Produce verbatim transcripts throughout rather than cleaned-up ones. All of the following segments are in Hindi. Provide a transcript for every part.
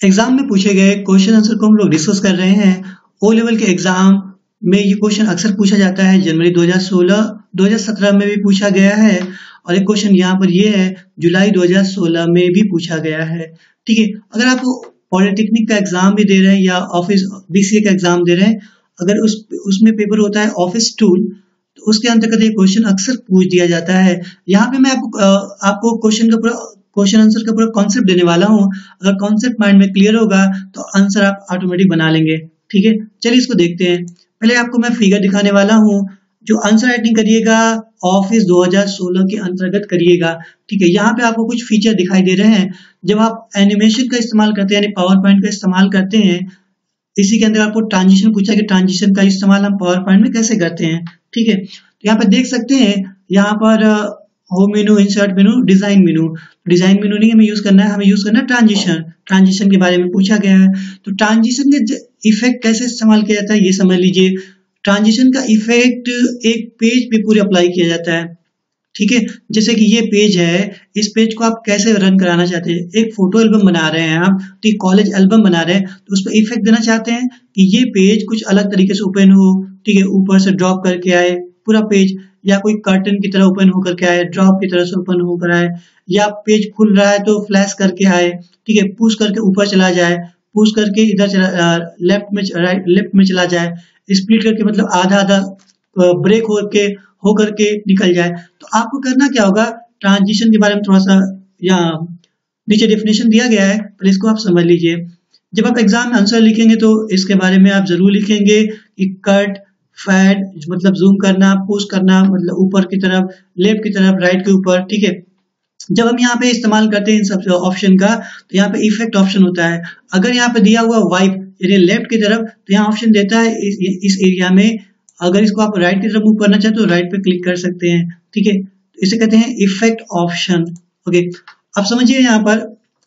एग्जाम में पूछे गए क्वेश्चन आंसर को हम लोग डिस्कस कर रहे हैं। ओ लेवल के एग्जाम में ये क्वेश्चन अक्सर पूछा जाता है। जनवरी दो हज़ार सोलह दो हज़ार सत्रह में भी पूछा गया है और एक क्वेश्चन यहाँ पर ये है जुलाई दो हज़ार सोलह में भी पूछा गया है। ठीक है, अगर आप पॉलिटेक्निक का एग्जाम भी दे रहे हैं या ऑफिस बीसीए का एग्जाम दे रहे हैं, अगर उस उसमें पेपर होता है ऑफिस टूल, तो उसके अंतर्गत ये क्वेश्चन अक्सर पूछ दिया जाता है। यहाँ पे मैं आपको आपको क्वेश्चन का पूरा क्वेश्चन आंसर का पूरा कॉन्सेप्ट देने वाला हूँ। अगर कॉन्सेप्ट माइंड में क्लियर होगा तो आंसर आप ऑटोमेटिक बना लेंगे। ठीक है, चलिए इसको देखते हैं। पहले आपको मैं फिगर दिखाने वाला हूँ। जो आंसर राइटिंग करिएगा ऑफिस दो हज़ार सोलह के अंतर्गत करिएगा। ठीक है, यहाँ पे आपको कुछ फीचर दिखाई दे रहे हैं। जब आप एनिमेशन का इस्तेमाल करते हैं यानी पावर पॉइंट का इस्तेमाल करते हैं, इसी के अंदर आपको ट्रांजिशन पूछा कि ट्रांजिशन का इस्तेमाल हम पावर पॉइंट में कैसे करते हैं। ठीक है, तो यहाँ पे देख सकते हैं, यहाँ पर home menu, insert menu, design menu. Design menu नहीं हमें यूज करना है, हमें यूज करना है ट्रांजिशन। ट्रांजिशन के बारे में पूछा गया है, तो ट्रांजिशन के इफेक्ट कैसे इस्तेमाल किया जाता है ये समझ लीजिए। ट्रांजिशन का इफेक्ट एक पेज पे पूरे अप्लाई किया जाता है। ठीक है, जैसे कि ये पेज है, इस पेज को आप कैसे रन कराना चाहते हैं। एक फोटो एल्बम बना रहे हैं आप, तो एक कॉलेज एल्बम बना रहे हैं, तो उस पर इफेक्ट देना चाहते हैं कि ये पेज कुछ अलग तरीके से ओपन हो। ठीक है, ऊपर से ड्रॉप करके आए पूरा पेज, या कोई कर्टन की तरह ओपन होकर के आए, ड्रॉप की तरह से ओपन होकर आए, या पेज खुल रहा है तो फ्लैश करके आए। ठीक है, पुश करके ऊपर चला जाए, पुश करके इधर चला लेफ्ट में राइट लेफ्ट में चला जाए, स्प्लिट करके मतलब आधा आधा ब्रेक होके होकर के निकल जाए। तो आपको करना क्या होगा, ट्रांजिशन के बारे में थोड़ा सा यहाँ नीचे डेफिनेशन दिया गया है, पर इसको आप समझ लीजिए। जब आप एग्जाम में आंसर लिखेंगे तो इसके बारे में आप जरूर लिखेंगे कि कट, फैड मतलब जूम करना, पुश करना मतलब ऊपर की तरफ, लेफ्ट की तरफ, राइट के ऊपर। ठीक है, जब हम यहाँ पे इस्तेमाल करते हैं इन सब ऑप्शन का, तो यहाँ पे इफेक्ट ऑप्शन होता है। अगर यहाँ पे दिया हुआ वाइप यानी लेफ्ट की तरफ, तो यहाँ ऑप्शन देता है इस, इस एरिया में। अगर इसको आप राइट की तरफ मूव करना चाहते हो तो राइट पे क्लिक कर सकते हैं। ठीक है, इसे कहते हैं इफेक्ट ऑप्शन। ओके, अब समझिए यहाँ पर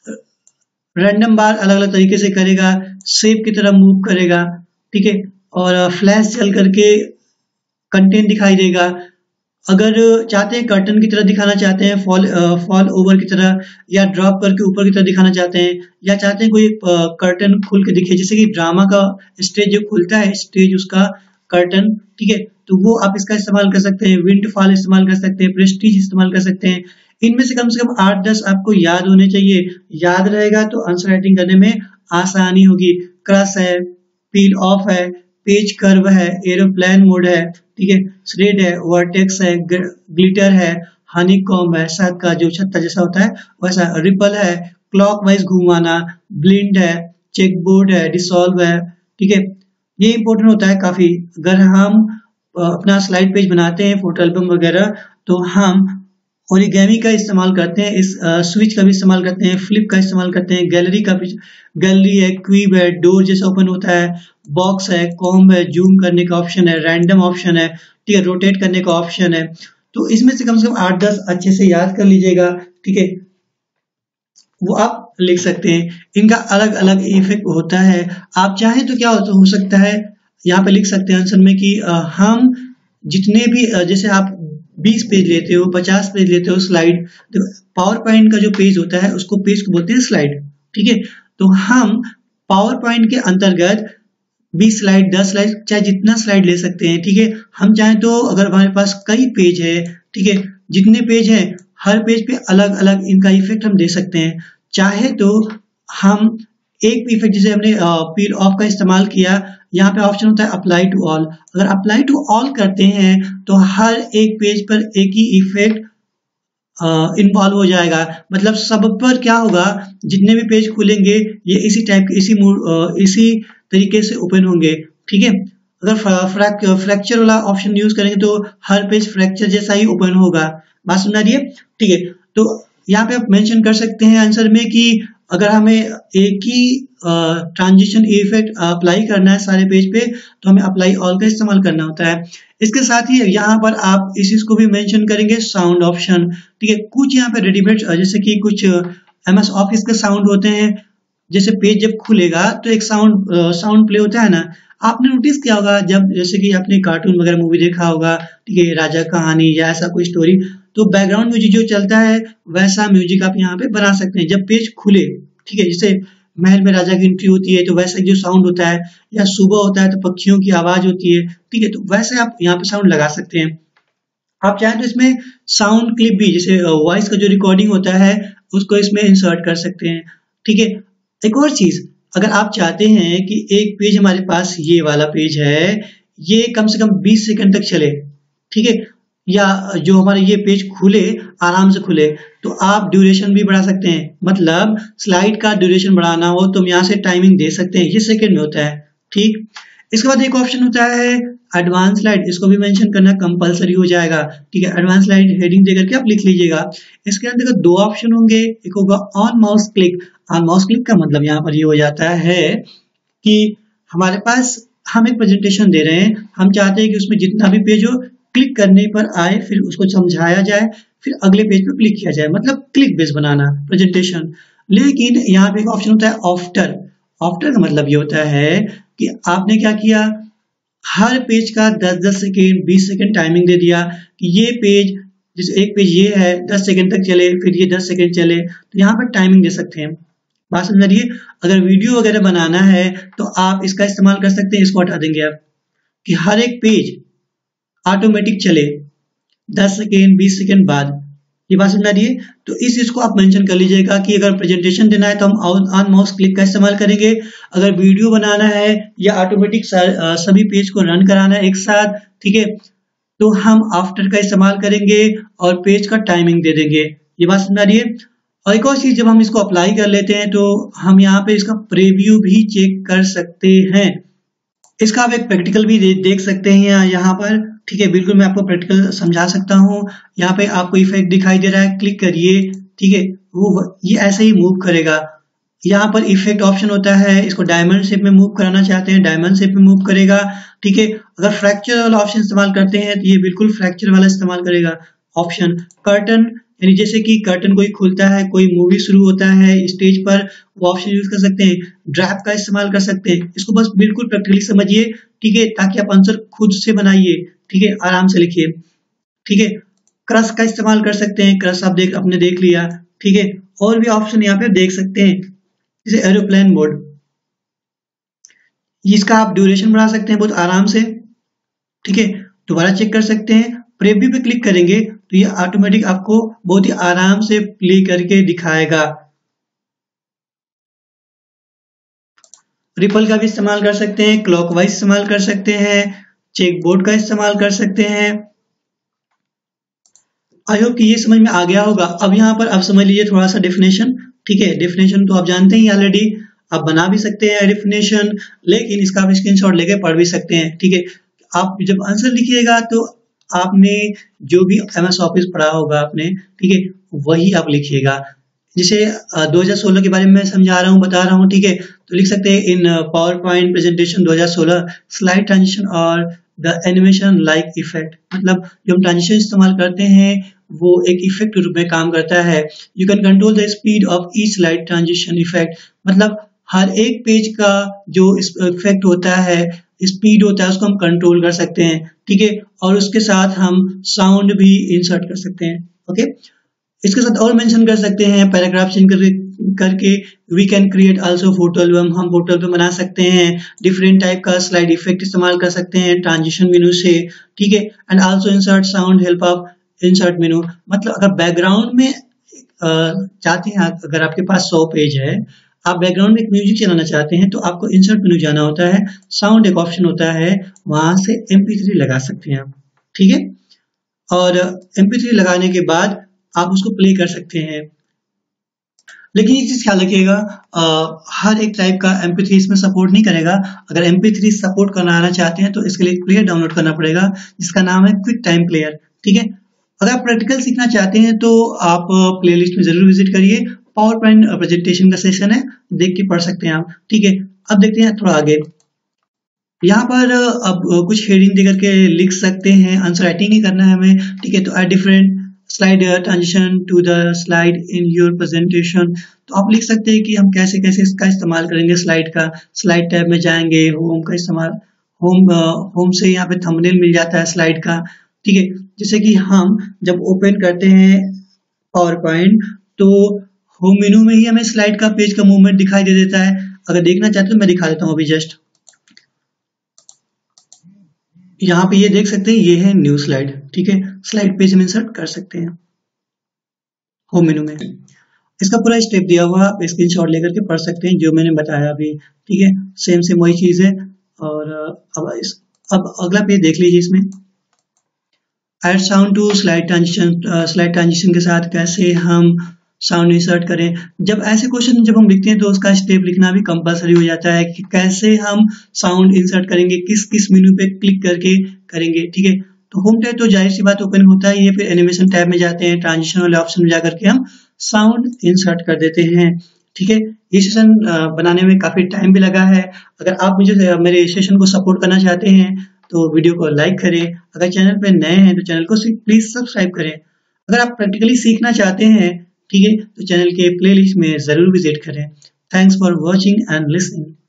रैंडम बार अलग अलग तरीके से करेगा, शेप की तरफ मूव करेगा। ठीक है, और फ्लैश चल करके कंटेंट दिखाई देगा। अगर चाहते हैं कर्टन की तरह दिखाना चाहते हैं, फॉल फॉल ओवर की तरह, या ड्रॉप करके ऊपर की तरह दिखाना चाहते हैं, या चाहते हैं कोई कर्टन खुल के दिखे, जैसे कि ड्रामा का स्टेज जो खुलता है, स्टेज उसका कर्टन। ठीक है, तो वो आप इसका इस्तेमाल कर सकते हैं। विंड फॉल इस्तेमाल कर सकते हैं, प्रेस्टीज इस्तेमाल कर सकते हैं। इनमें से कम से कम आठ दस आपको याद होने चाहिए। याद रहेगा तो आंसर राइटिंग करने में आसानी होगी। क्रश है, पील ऑफ है, पेज कर्व है, एरोप्लेन मोड है, ठीक है, थ्रेड है, वर्टेक्स है, ग्लिटर है, हनीकॉम्ब है, शहद का जो छत्ता जैसा होता है वैसा, रिपल है, क्लॉकवाइज घुमाना, ब्लिंड है, चेकबोर्ड है, डिसॉल्व है। ठीक है, ये इंपॉर्टेंट होता है काफी। अगर हम अपना स्लाइड पेज बनाते हैं, फोटो एल्बम वगैरह, तो हम ओरिगेमी का इस्तेमाल करते हैं, इस स्विच का भी इस्तेमाल करते हैं, फ्लिप का इस्तेमाल करते हैं, गैलरी का भी, गैलरी है, क्यूब है, डोर जैसा ओपन होता है, बॉक्स है, कॉम्ब है, जूम करने का ऑप्शन है, रैंडम ऑप्शन है, ठीक है, रोटेट करने का ऑप्शन है। तो इसमें से कम से कम आठ दस अच्छे से याद कर लीजिएगा। ठीक है, वो आप लिख सकते हैं। इनका अलग अलग इफेक्ट होता है। आप चाहें तो क्या हो, हो सकता है यहाँ पे लिख सकते हैं आंसर में कि आ, हम जितने भी जैसे आप बीस पेज लेते हो, पचास पेज लेते हो स्लाइड, तो पावर पॉइंट का जो पेज होता है उसको पेज को बोलते हैं स्लाइड। ठीक है, तो हम पावर पॉइंट के अंतर्गत बीस स्लाइड, दस स्लाइड, चाहे जितना स्लाइड ले सकते हैं। ठीक है, हम चाहें तो अगर हमारे पास कई पेज है, ठीक है, जितने पेज हैं हर पेज पे अलग अलग इनका इफेक्ट हम दे सकते हैं। चाहे तो हम एक इफेक्ट जैसे हमने पील ऑफ का इस्तेमाल किया, यहाँ पे ऑप्शन होता है अप्लाई टू ऑल। अगर अप्लाई टू ऑल करते हैं तो हर एक पेज पर एक ही इफेक्ट इन्वॉल्व हो जाएगा। मतलब सब पर क्या होगा, जितने भी पेज खुलेंगे ये इसी टाइप के, इसी मूड इसी तरीके से ओपन होंगे। ठीक है, अगर फ्रैक, फ्रैक्चर वाला ऑप्शन यूज करेंगे तो हर पेज फ्रैक्चर जैसा ही ओपन होगा। बात सुना रही है? ठीक है, तो यहाँ पे आप मेंशन कर सकते हैं आंसर में कि अगर हमें एक ही ट्रांजिशन इफेक्ट अप्लाई करना है सारे पेज पे, तो हमें अप्लाई ऑल का इस्तेमाल करना होता है। इसके साथ ही यहाँ पर आप इस चीज को भी मेंशन करेंगे, साउंड ऑप्शन। ठीक है, कुछ यहाँ पे रेडीमेड जैसे कि कुछ एमएस ऑफिस के साउंड होते हैं, जैसे पेज जब खुलेगा तो एक साउंड साउंड प्ले होता है ना, आपने नोटिस किया होगा जब जैसे कि आपने कार्टून वगैरह मूवी देखा होगा, ठीक है, राजा कहानी या ऐसा कोई स्टोरी, तो बैकग्राउंड म्यूजिक जो चलता है वैसा म्यूजिक आप यहाँ पे बना सकते हैं जब पेज खुले। ठीक है, जैसे महल में राजा की एंट्री होती है तो वैसा जो साउंड होता है, या सुबह होता है तो पक्षियों की आवाज होती है, ठीक है, तो वैसे आप यहाँ पे साउंड लगा सकते हैं। आप चाहें तो इसमें साउंड क्लिप भी, जैसे वॉइस का जो रिकॉर्डिंग होता है उसको इसमें इंसर्ट कर सकते हैं, ठीक है। एक और चीज, अगर आप चाहते हैं कि एक पेज हमारे पास ये वाला पेज है, ये कम से कम बीस सेकंड तक चले, ठीक है, या जो हमारे ये पेज खुले, आराम से खुले, तो आप ड्यूरेशन भी बढ़ा सकते हैं। मतलब स्लाइड का ड्यूरेशन बढ़ाना हो तो हम यहाँ से टाइमिंग दे सकते हैं, ये सेकंड में होता है, ठीक। इसके बाद एक ऑप्शन होता है एडवांस स्लाइड, इसको भी मेंशन करना कंपलसरी हो जाएगा, ठीक है। एडवांस स्लाइड हेडिंग देकर के आप लिख लीजिएगा। इसके अंदर दो ऑप्शन होंगे, एक होगा on mouse click. On mouse click का मतलब यहाँ पर ये हो जाता है कि हमारे पास हम एक प्रेजेंटेशन दे रहे हैं, हम चाहते हैं कि उसमें जितना भी पेज हो क्लिक करने पर आए, फिर उसको समझाया जाए, फिर अगले पेज पर क्लिक किया जाए, मतलब क्लिक बेस बनाना प्रेजेंटेशन। लेकिन यहाँ पे एक ऑप्शन होता है आफ्टर। आफ्टर का मतलब ये होता है कि आपने क्या किया, हर पेज का दस दस सेकेंड बीस सेकेंड टाइमिंग दे दिया कि ये पेज, जैसे एक पेज ये है दस सेकेंड तक चले, फिर ये दस सेकेंड चले, तो यहाँ पर टाइमिंग दे सकते हैं। बात समझ रही है। अगर वीडियो वगैरह बनाना है तो आप इसका इस्तेमाल कर सकते हैं, इसको हटा देंगे आप, कि हर एक पेज ऑटोमेटिक चले दस सेकेंड बीस सेकेंड बाद। ये बात समझ रही है। तो इस चीज को आप मेंशन कर लीजिएगा कि अगर प्रेजेंटेशन देना है तो हम ऑन माउस क्लिक का इस्तेमाल करेंगे, अगर वीडियो बनाना है या ऑटोमेटिक सभी पेज को रन कराना है एक साथ, ठीक है, तो हम आफ्टर का इस्तेमाल करेंगे और पेज का टाइमिंग दे देंगे। ये बात समझ रही है। और एक और चीज, जब हम इसको अप्लाई कर लेते हैं तो हम यहाँ पे इसका प्रीव्यू भी चेक कर सकते हैं। इसका आप एक प्रैक्टिकल भी दे, देख सकते हैं यहाँ पर, ठीक है, बिल्कुल मैं आपको प्रैक्टिकल समझा सकता हूँ। यहाँ पे आपको इफेक्ट दिखाई दे रहा है, क्लिक करिए, ठीक है, वो ये ऐसे ही मूव करेगा। यहाँ पर इफेक्ट ऑप्शन होता है, इसको डायमंड शेप में मूव कराना चाहते हैं, डायमंड शेप में मूव करेगा, ठीक है। अगर फ्रैक्चर वाला ऑप्शन इस्तेमाल करते हैं तो ये बिल्कुल फ्रैक्चर वाला इस्तेमाल करेगा ऑप्शन। कर्टन, यानी जैसे कि कर्टन कोई खुलता है, कोई मूवी शुरू होता है स्टेज पर, वो ऑप्शन यूज कर सकते हैं। ड्रैप का इस्तेमाल कर सकते हैं। इसको बस बिल्कुल प्रैक्टिकली समझिए, ठीक है, ताकि आप आंसर खुद से बनाइए, ठीक है, आराम से लिखिए, ठीक है। क्रश का इस्तेमाल कर सकते हैं, क्रश आप देख आपने देख लिया, ठीक है। और भी ऑप्शन यहाँ पे देख सकते हैं, जैसे एरोप्लेन मोड, इसका आप ड्यूरेशन बढ़ा सकते हैं बहुत आराम से, ठीक है। दोबारा चेक कर सकते हैं, प्रीव्यू पे क्लिक करेंगे तो ये ऑटोमेटिक आपको बहुत ही आराम से प्ले करके दिखाएगा। रिपल का भी इस्तेमाल कर सकते हैं, क्लॉकवाइज इस्तेमाल कर सकते हैं, चेक बोर्ड का इस्तेमाल कर सकते हैं। आई होप कि ये समझ में आ गया होगा। अब यहाँ पर आप समझ लीजिए थोड़ा सा डेफिनेशन, ठीक है। डेफिनेशन तो आप जानते ही ऑलरेडी, आप बना भी सकते हैं डेफिनेशन, लेकिन इसका आप स्क्रीनशॉट लेके पढ़ भी सकते हैं, ठीक है। आप जब आंसर लिखिएगा तो आपने जो भी एमएस ऑफिस पढ़ा होगा आपने, ठीक है, वही आप लिखिएगा। जैसे दो हज़ार सोलह के बारे में मैं समझा रहा हूँ, बता रहा हूँ, ठीक है, तो लिख सकते हैं इन पावर पॉइंट प्रेजेंटेशन दो हज़ार सोलह स्लाइड ट्रांजिशन और द एनिमेशन लाइक इफेक्ट। मतलब जो हम ट्रांजिशन इस्तेमाल करते हैं वो एक इफेक्ट रूप में काम करता है। You can control the speed of each slide transition effect, मतलब हर एक पेज का जो इफेक्ट होता है, स्पीड होता है, उसको हम कंट्रोल कर सकते हैं, ठीक है। और उसके साथ हम साउंड भी इंसर्ट कर सकते हैं, ओके। इसके साथ और मेंशन कर सकते हैं पैराग्राफ चेंज करके करके we can create also photo album, हम फोटो एल्बम बना सकते हैं। डिफरेंट टाइप का स्लाइड इफेक्ट इस्तेमाल कर सकते हैं ट्रांजिशन मेनू से, ठीक है। And also insert sound help of insert menu, मतलब अगर बैकग्राउंड में चाहते हैं, अगर आपके पास सौ पेज है, आप बैकग्राउंड में एक म्यूजिक चलाना चाहते हैं तो आपको इंसर्ट मेनू जाना होता है, साउंड एक ऑप्शन होता है, वहां से एम पी थ्री लगा सकते हैं आप, ठीक है। और एम पी थ्री लगाने के बाद आप उसको प्ले कर सकते हैं। लेकिन एक चीज ख्याल रखिएगा, हर एक टाइप का एम पी थ्री इसमें सपोर्ट नहीं करेगा। अगर एम पी थ्री सपोर्ट कराना चाहते हैं तो इसके लिए प्लेयर डाउनलोड करना पड़ेगा, जिसका नाम है क्विक टाइम प्लेयर, ठीक है। अगर आप प्रैक्टिकल सीखना चाहते हैं तो आप प्लेलिस्ट में जरूर विजिट करिए, पावर पॉइंट प्रेजेंटेशन का सेशन है, देख के पढ़ सकते हैं आप, ठीक है। अब देखते हैं थोड़ा आगे। यहाँ पर अब कुछ हेडिंग देकर के लिख सकते हैं, आंसर राइटिंग नहीं करना है हमें, ठीक है। तो add different slide transition to the slide in your presentation, तो आप लिख सकते हैं कि हम कैसे कैसे इसका इस्तेमाल करेंगे स्लाइड का। स्लाइड टैब में जाएंगे, होम का इस्तेमाल, होम होम से यहाँ पे थंबनेल मिल जाता है स्लाइड का, ठीक है। जैसे कि हम जब ओपन करते हैं पावर पॉइंट तो होम मेनू में ही हमें स्लाइड का पेज का मूवमेंट दिखाई दे देता है। अगर देखना चाहते हो मैं दिखा देता हूँ अभी जस्ट। यहाँ पे ये देख सकते हैं, ये है न्यू स्लाइड, ठीक है। स्लाइड पेज हम इंसर्ट कर सकते हैं होम मेनू में। इसका पूरा स्टेप दिया हुआ आप स्क्रीनशॉट लेकर के पढ़ सकते हैं जो मैंने बताया अभी, ठीक है। सेम सेम वही चीज है। और अब इस अब अगला पेज देख लीजिए। इसमें add sound to slide transition, slide transition के साथ कैसे हम साउंड इंसर्ट करें। जब ऐसे क्वेश्चन जब हम लिखते हैं तो उसका स्टेप लिखना भी कंपलसरी हो जाता है कि कैसे हम साउंड इंसर्ट करेंगे, किस किस मेनू पे क्लिक करके करेंगे, ठीक है। तो होम टैब तो जाहिर सी बात ओपन होता है, ये फिर एनिमेशन टैब में जाते हैं, ट्रांजिशन वाले ऑप्शन में जाकर के हम साउंड इंसर्ट कर देते हैं, ठीक है। ये सेशन बनाने में काफी टाइम भी लगा है। अगर आप मुझे मेरे सेशन को सपोर्ट करना चाहते हैं तो वीडियो को लाइक करें। अगर चैनल पे नए हैं तो चैनल को प्लीज सब्सक्राइब करें। अगर आप प्रैक्टिकली सीखना चाहते हैं, ठीक है, तो चैनल के प्लेलिस्ट में जरूर विजिट करें। Thanks for watching and listening.